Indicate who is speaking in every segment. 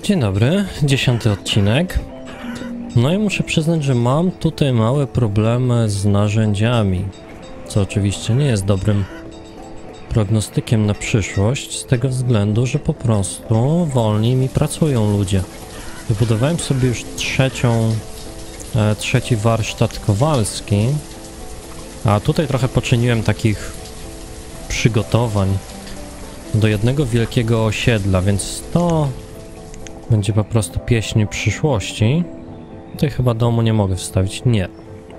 Speaker 1: Dzień dobry, 10. odcinek. No i muszę przyznać, że mam tutaj małe problemy z narzędziami, co oczywiście nie jest dobrym prognostykiem na przyszłość, z tego względu, że po prostu wolniej mi pracują ludzie. Wybudowałem sobie już trzeci warsztat kowalski, a tutaj trochę poczyniłem takich przygotowań do jednego wielkiego osiedla, więc to będzie po prostu pieśń przyszłości. Tutaj chyba domu nie mogę wstawić, nie.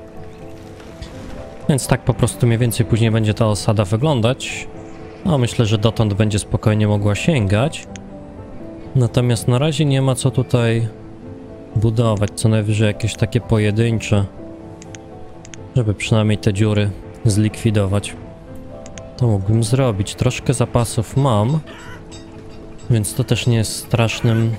Speaker 1: Więc tak po prostu mniej więcej później będzie ta osada wyglądać. No myślę, że dotąd będzie spokojnie mogła sięgać. Natomiast na razie nie ma co tutaj budować, co najwyżej jakieś takie pojedyncze, żeby przynajmniej te dziury zlikwidować. To mógłbym zrobić. Troszkę zapasów mam, więc to też nie jest strasznym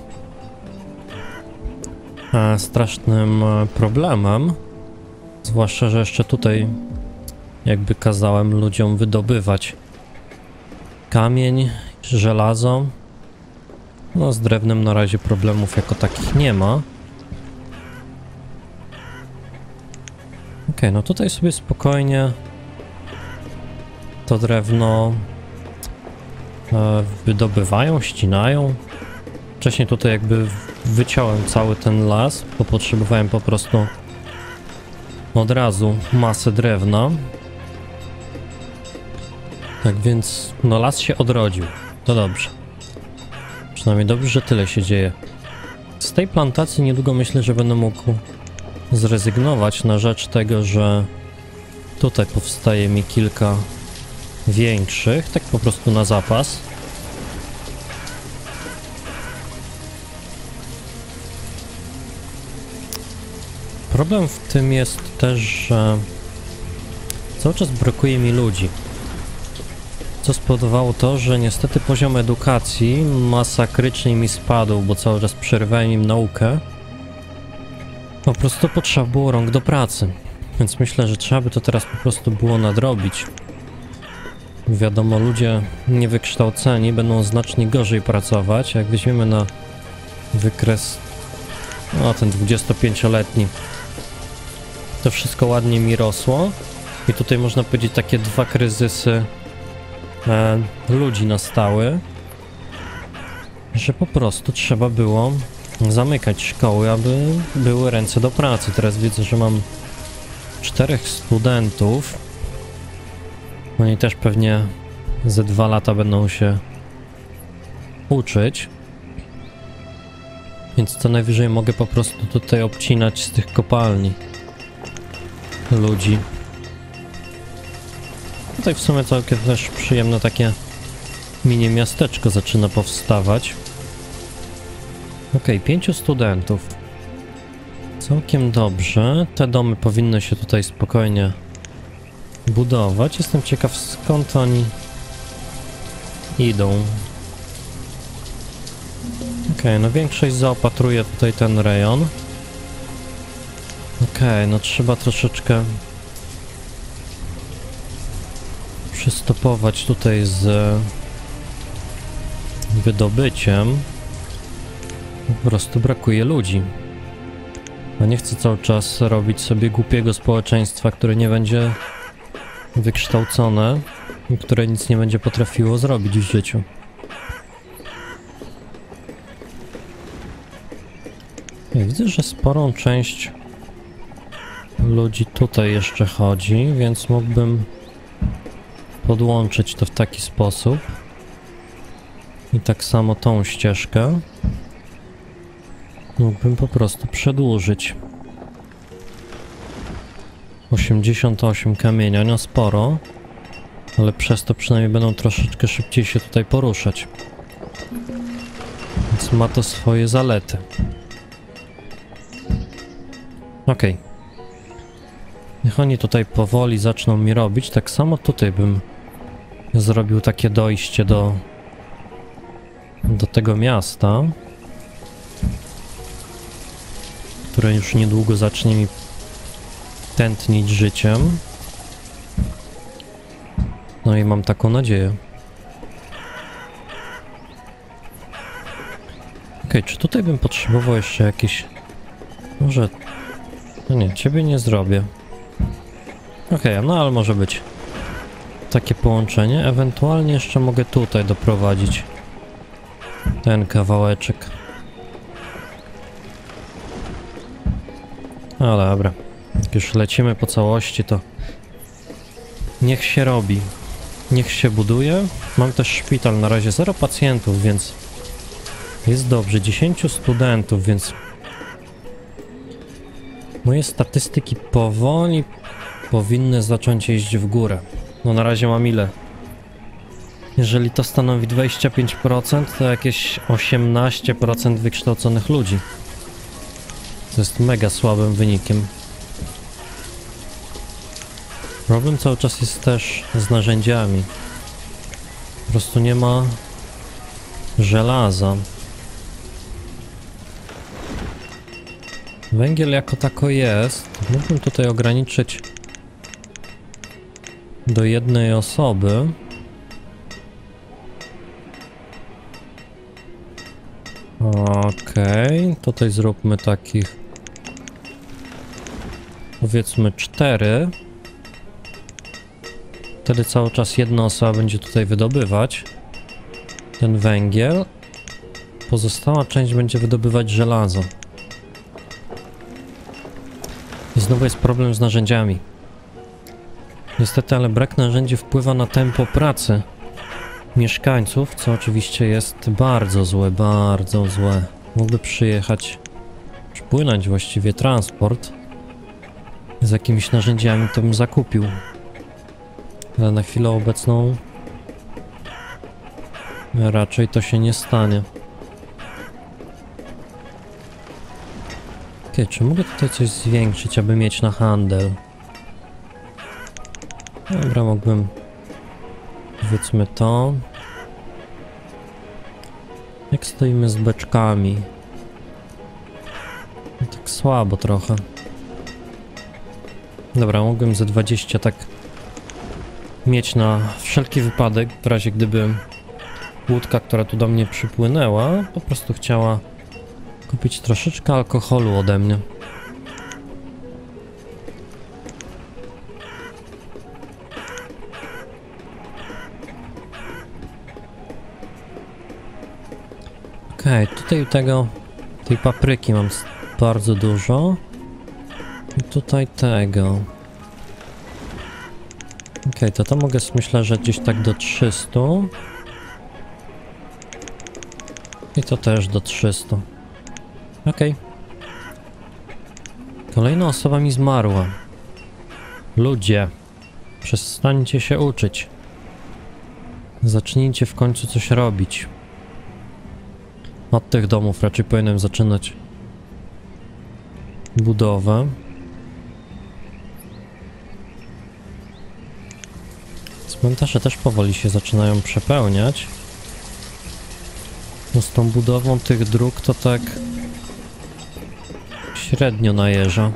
Speaker 1: problemem. Zwłaszcza, że jeszcze tutaj jakby kazałem ludziom wydobywać kamień, żelazo. No z drewnem na razie problemów jako takich nie ma. Okej, no tutaj sobie spokojnie to drewno wydobywają, ścinają. Wcześniej tutaj jakby wyciąłem cały ten las, bo potrzebowałem po prostu od razu masę drewna. Tak więc, no las się odrodził. To dobrze. Przynajmniej dobrze, że tyle się dzieje. Z tej plantacji niedługo myślę, że będę mógł zrezygnować na rzecz tego, że tutaj powstaje mi kilka większych, tak po prostu na zapas. Problem w tym jest też, że cały czas brakuje mi ludzi, co spowodowało to, że niestety poziom edukacji masakrycznie mi spadł, bo cały czas przerywałem im naukę. Po prostu potrzeba było rąk do pracy, więc myślę, że trzeba by to teraz po prostu było nadrobić. Wiadomo, ludzie niewykształceni będą znacznie gorzej pracować. Jak weźmiemy na wykres, no ten 25-letni, to wszystko ładnie mi rosło i tutaj można powiedzieć takie dwa kryzysy ludzi nastały, że po prostu trzeba było zamykać szkoły, aby były ręce do pracy. Teraz widzę, że mam 4 studentów. Oni też pewnie ze 2 lata będą się uczyć. Więc co najwyżej mogę po prostu tutaj obcinać z tych kopalni ludzi. Tutaj w sumie całkiem też przyjemne takie mini miasteczko zaczyna powstawać. Okej, 5 studentów. Całkiem dobrze. Te domy powinny się tutaj spokojnie budować. Jestem ciekaw, skąd oni idą. Okej, no większość zaopatruje tutaj ten rejon. Okej, no trzeba troszeczkę przystopować tutaj z wydobyciem. Po prostu brakuje ludzi. A nie chcę cały czas robić sobie głupiego społeczeństwa, które nie będzie wykształcone i które nic nie będzie potrafiło zrobić w życiu. Ja widzę, że sporą część ludzi tutaj jeszcze chodzi, więc mógłbym podłączyć to w taki sposób. I tak samo tą ścieżkę mógłbym po prostu przedłużyć. 88 kamienia, no sporo, ale przez to przynajmniej będą troszeczkę szybciej się tutaj poruszać. Więc ma to swoje zalety. Okej. Niech oni tutaj powoli zaczną mi robić. Tak samo tutaj bym zrobił takie dojście do tego miasta, które już niedługo zacznie mi tętnić życiem. No i mam taką nadzieję. Okej, czy tutaj bym potrzebował jeszcze jakiś... Może... No nie, ciebie nie zrobię. Okej, no ale może być takie połączenie. Ewentualnie jeszcze mogę tutaj doprowadzić ten kawałeczek. No dobra, jak już lecimy po całości, to niech się robi, niech się buduje. Mam też szpital, na razie 0 pacjentów, więc jest dobrze, 10 studentów, więc moje statystyki powoli powinny zacząć iść w górę. No na razie mam ile? Jeżeli to stanowi 25%, to jakieś 18% wykształconych ludzi. To jest mega słabym wynikiem. Problem cały czas jest też z narzędziami. Po prostu nie ma żelaza. Węgiel jako tako jest. Mógłbym tutaj ograniczyć do jednej osoby. Okej, tutaj zróbmy takich, powiedzmy 4. Wtedy cały czas jedna osoba będzie tutaj wydobywać ten węgiel. Pozostała część będzie wydobywać żelazo. I znowu jest problem z narzędziami. Niestety, ale brak narzędzi wpływa na tempo pracy mieszkańców, co oczywiście jest bardzo złe, bardzo złe. Mógłby przypłynąć właściwie transport z jakimiś narzędziami, to bym zakupił. Ale na chwilę obecną raczej to się nie stanie. Okej, czy mogę tutaj coś zwiększyć, aby mieć na handel? Dobra, mógłbym... Powiedzmy to. Jak stoimy z beczkami? No tak słabo trochę. Dobra, mógłbym ze 20 tak mieć na wszelki wypadek, w razie gdyby łódka, która tu do mnie przypłynęła, po prostu chciała kupić troszeczkę alkoholu ode mnie. Okej, tutaj tej papryki mam bardzo dużo. I tutaj tego. Okej, to mogę, myślę, że gdzieś tak do 300. I to też do 300. Okej. Kolejna osoba mi zmarła. Ludzie, przestańcie się uczyć. Zacznijcie w końcu coś robić. Od tych domów raczej powinienem zaczynać budowę. Cmentarze też powoli się zaczynają przepełniać. No z tą budową tych dróg to tak średnio najeżdża.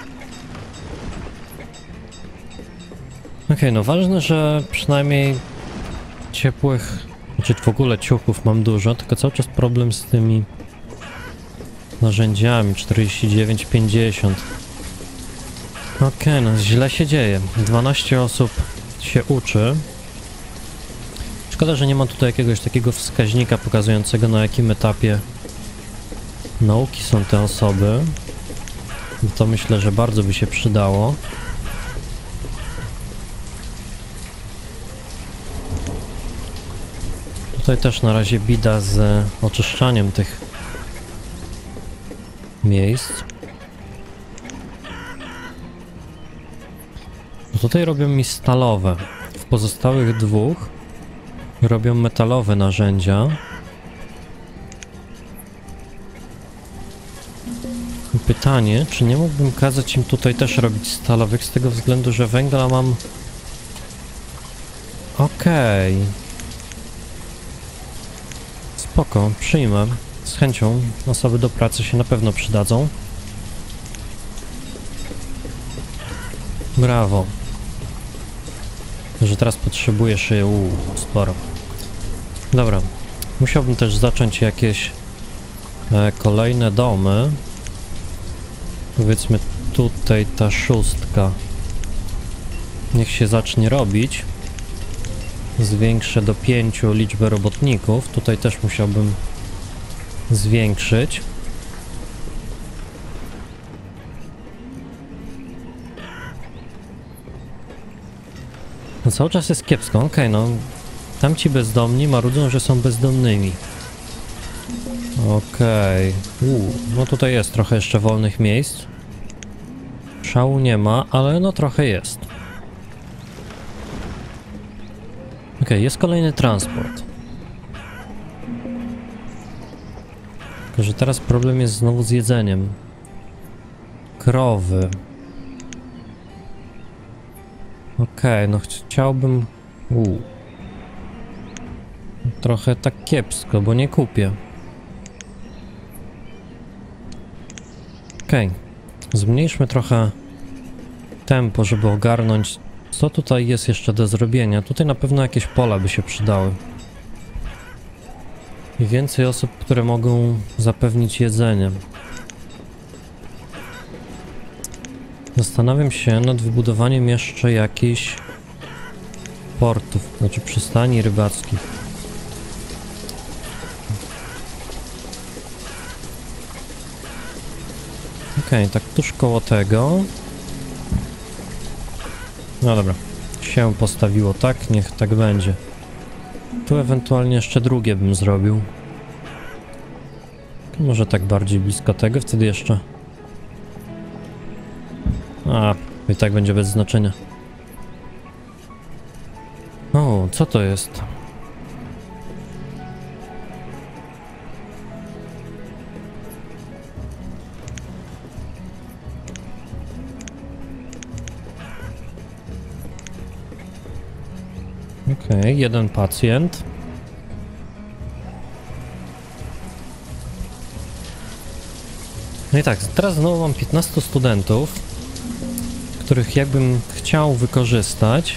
Speaker 1: Okej, no ważne, że przynajmniej ciepłych, znaczy w ogóle ciuchów mam dużo, tylko cały czas problem z tymi narzędziami. 49,50. Okej, no źle się dzieje. 12 osób się uczy. Szkoda, że nie ma tutaj jakiegoś takiego wskaźnika pokazującego, na jakim etapie nauki są te osoby. Bo to myślę, że bardzo by się przydało. Tutaj też na razie bida z oczyszczaniem tych miejsc. No tutaj robią mi stalowe. W pozostałych dwóch robią metalowe narzędzia. I pytanie, czy nie mógłbym kazać im tutaj też robić stalowych, z tego względu, że węgla mam... Okej. Spoko, przyjmę. Z chęcią. Osoby do pracy się na pewno przydadzą. Brawo. Że teraz potrzebuję szyję. Sporo. Dobra. Musiałbym też zacząć jakieś kolejne domy. Powiedzmy tutaj ta 6. Niech się zacznie robić. Zwiększę do 5 liczbę robotników. Tutaj też musiałbym zwiększyć. No cały czas jest kiepsko. Okej, no. Tamci bezdomni marudzą, że są bezdomnymi. Okej. No tutaj jest trochę jeszcze wolnych miejsc. Szału nie ma, ale no trochę jest. Okej, jest kolejny transport. Tylko że teraz problem jest znowu z jedzeniem. Krowy. Okej, no chciałbym... Trochę tak kiepsko, bo nie kupię. Okej. Zmniejszmy trochę tempo, żeby ogarnąć, co tutaj jest jeszcze do zrobienia. Tutaj na pewno jakieś pola by się przydały. I więcej osób, które mogą zapewnić jedzenie. Zastanawiam się nad wybudowaniem jeszcze jakichś portów, znaczy przystani rybackich. Okej, tak tuż koło tego. No dobra, się postawiło tak, niech tak będzie. Tu ewentualnie jeszcze drugie bym zrobił. Może tak bardziej blisko tego, wtedy jeszcze... I tak będzie bez znaczenia. O, co to jest? Okej, jeden pacjent. No i tak, teraz znowu mam 15 studentów, których jakbym chciał wykorzystać,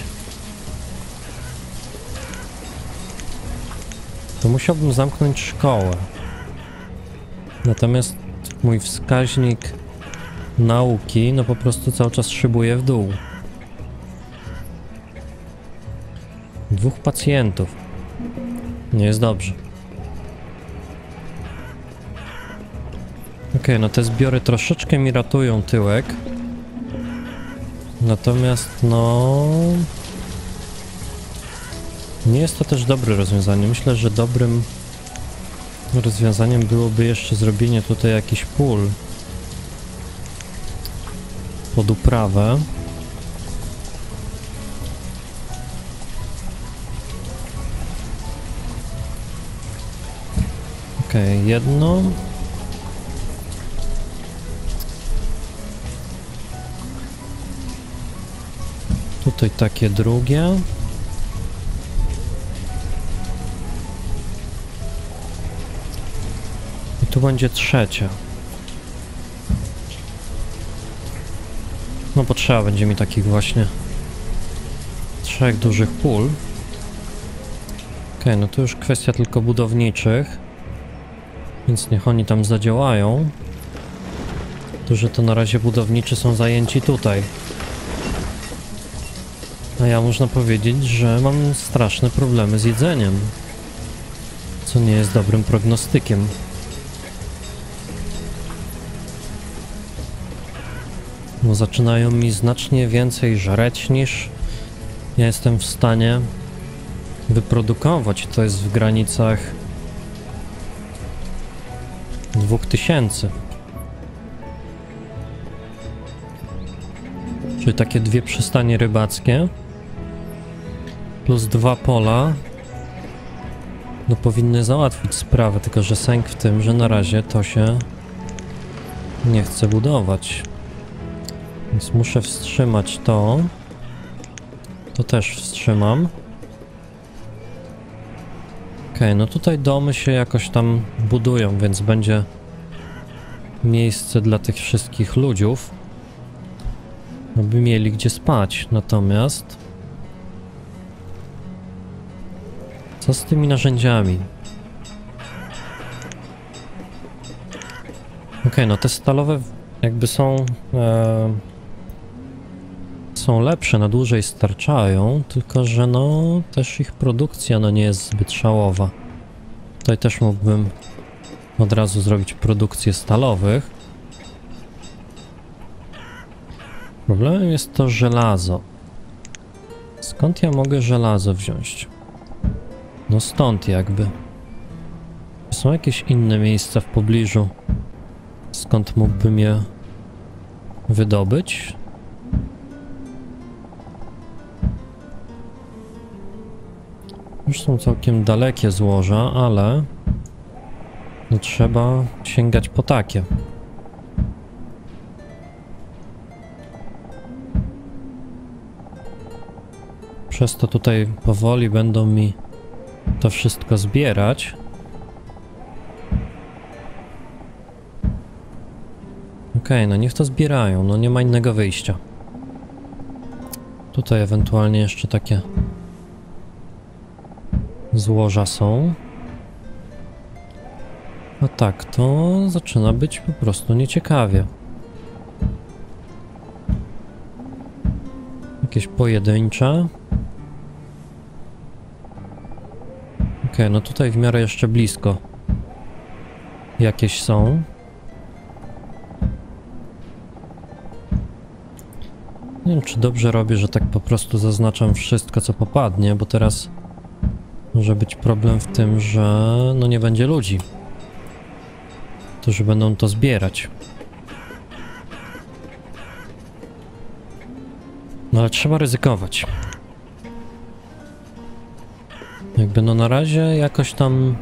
Speaker 1: to musiałbym zamknąć szkołę. Natomiast mój wskaźnik nauki, no po prostu cały czas szybuje w dół. 2 pacjentów. Nie jest dobrze. Okej, no te zbiory troszeczkę mi ratują tyłek. Natomiast no... nie jest to też dobre rozwiązanie. Myślę, że dobrym rozwiązaniem byłoby jeszcze zrobienie tutaj jakichś pól pod uprawę. Okej, jedno. Tutaj takie drugie. I tu będzie trzecie. No potrzeba będzie mi takich właśnie 3 dużych pól. Okej, no to już kwestia tylko budowniczych. Więc niech oni tam zadziałają. Którzy to na razie budowniczy są zajęci tutaj. A ja można powiedzieć, że mam straszne problemy z jedzeniem. Co nie jest dobrym prognostykiem. Bo zaczynają mi znacznie więcej żreć niż ja jestem w stanie wyprodukować. To jest w granicach 2000. Czyli takie 2 przystanie rybackie plus 2 pola no powinny załatwić sprawę, tylko że sęk w tym, że na razie to się nie chce budować. Więc muszę wstrzymać to. To też wstrzymam. Okej, no tutaj domy się jakoś tam budują, więc będzie miejsce dla tych wszystkich ludziów, aby mieli gdzie spać. Natomiast co z tymi narzędziami? Okej, no te stalowe jakby są lepsze, na dłużej starczają, tylko że no też ich produkcja no nie jest zbyt szałowa. Tutaj też mógłbym od razu zrobić produkcję stalowych. Problemem jest to żelazo. Skąd ja mogę żelazo wziąć? No stąd jakby. Są jakieś inne miejsca w pobliżu, skąd mógłbym je wydobyć? Już są całkiem dalekie złoża, ale no trzeba sięgać po takie. Przez to tutaj powoli będą mi to wszystko zbierać. Okej, no niech to zbierają, no nie ma innego wyjścia. Tutaj ewentualnie jeszcze takie złoża są. A tak, to zaczyna być po prostu nieciekawie. Jakieś pojedyncze. Okej, no tutaj w miarę jeszcze blisko jakieś są. Nie wiem, czy dobrze robię, że tak po prostu zaznaczam wszystko, co popadnie, bo teraz może być problem w tym, że no nie będzie ludzi, którzy będą to zbierać. No ale trzeba ryzykować. Jakby no na razie jakoś tam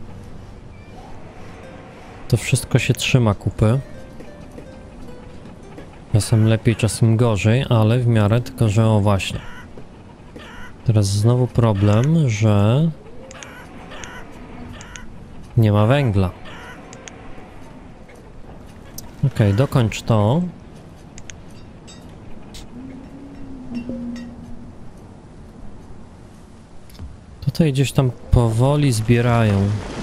Speaker 1: to wszystko się trzyma kupy. Czasem lepiej, czasem gorzej, ale w miarę, tylko że o właśnie. Teraz znowu problem, że nie ma węgla. Okej, dokończ to. Tutaj gdzieś tam powoli zbierają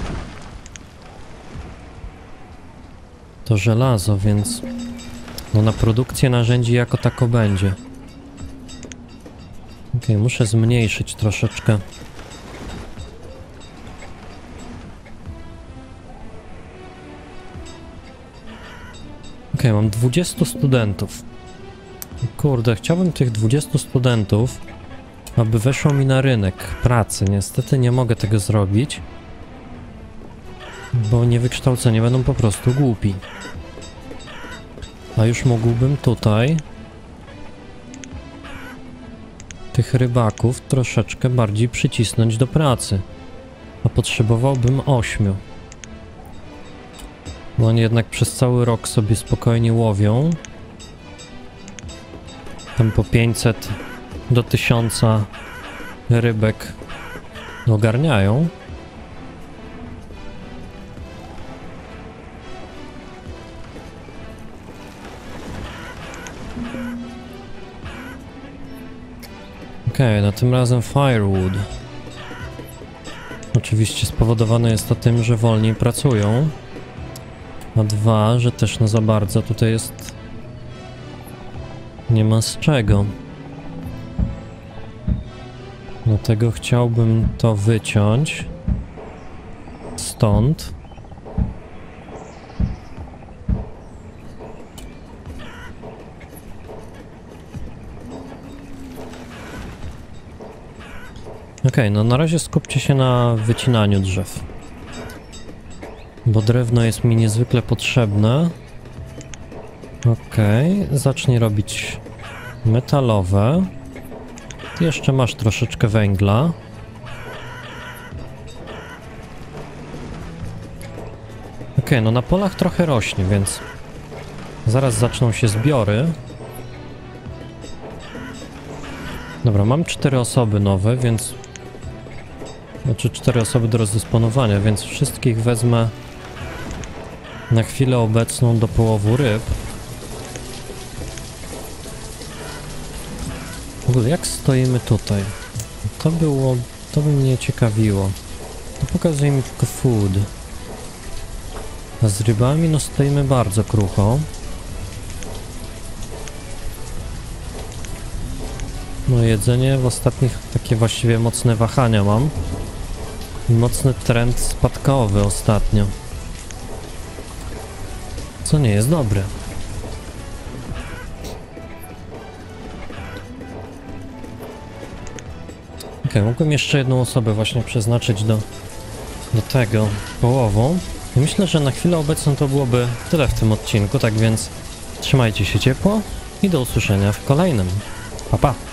Speaker 1: to żelazo, więc no na produkcję narzędzi jako tako będzie. Okej, muszę zmniejszyć troszeczkę. Okej, mam 20 studentów. Kurde, chciałbym tych 20 studentów, aby weszło mi na rynek pracy. Niestety nie mogę tego zrobić, bo niewykształceni będą po prostu głupi. A już mógłbym tutaj tych rybaków troszeczkę bardziej przycisnąć do pracy. A potrzebowałbym 8. Bo oni jednak przez cały rok sobie spokojnie łowią. Tam po 500 do 1000 rybek ogarniają. Okej, no tym razem firewood. Oczywiście spowodowane jest to tym, że wolniej pracują. A 2, że też no za bardzo tutaj jest... nie ma z czego. Dlatego chciałbym to wyciąć stąd. Okej, no na razie skupcie się na wycinaniu drzew. Bo drewno jest mi niezwykle potrzebne. Okej, zacznij robić metalowe. Ty jeszcze masz troszeczkę węgla. Okej, no na polach trochę rośnie, więc zaraz zaczną się zbiory. Dobra, mam 4 osoby nowe, więc... Znaczy 4 osoby do rozdysponowania, więc wszystkich wezmę na chwilę obecną do połowu ryb. W ogóle jak stoimy tutaj? To by mnie ciekawiło. To pokazuje mi tylko food. A z rybami no stoimy bardzo krucho. No jedzenie w ostatnich takie właściwie mocne wahania mam. I mocny trend spadkowy ostatnio. Co nie jest dobre. Okej, mógłbym jeszcze jedną osobę właśnie przeznaczyć do tego połową. I myślę, że na chwilę obecną to byłoby tyle w tym odcinku, tak więc trzymajcie się ciepło i do usłyszenia w kolejnym. Pa, pa!